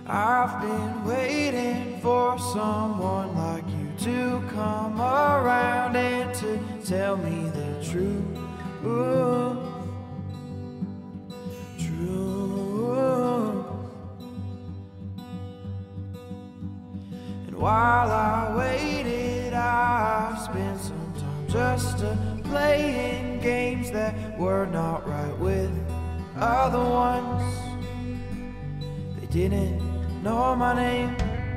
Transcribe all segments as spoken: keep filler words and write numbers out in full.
I've been waiting for someone like you to come around and to tell me the truth. Truth. And while I waited, I spent some time just to playing games that were not right with other ones. They didn't know my name.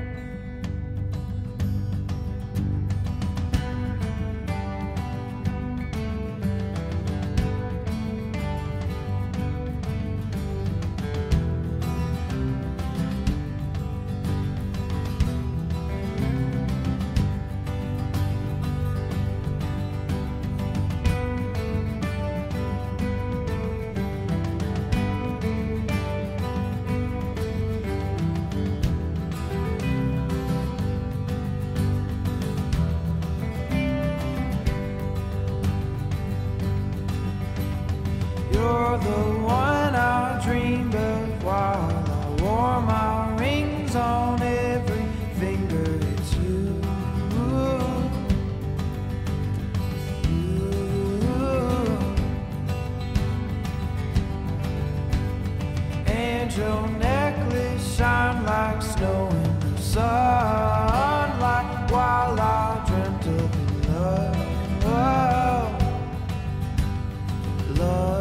You're the one I dreamed of while I wore my rings on every finger. It's you, you. And your necklace shine like snow in the sunlight while I dreamt of love, love.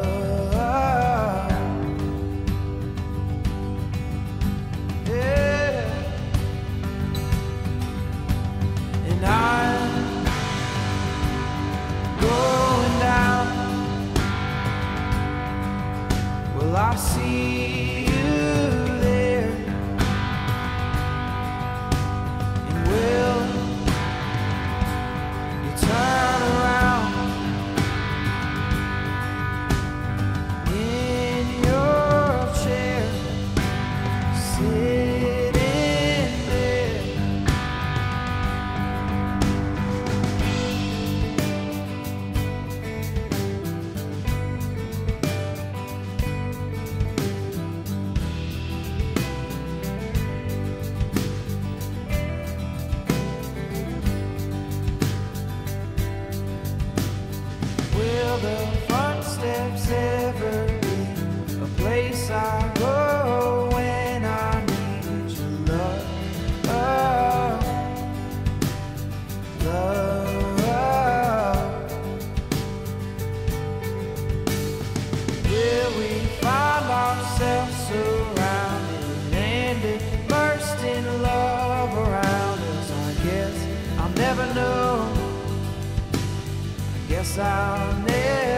Will I see you there? And will you turn around in your chair, sitting there? Will the front steps ever be a place I go when I need your love, love? Will we find ourselves surrounded and immersed in love around us? I guess I'll never know. Guess I'll never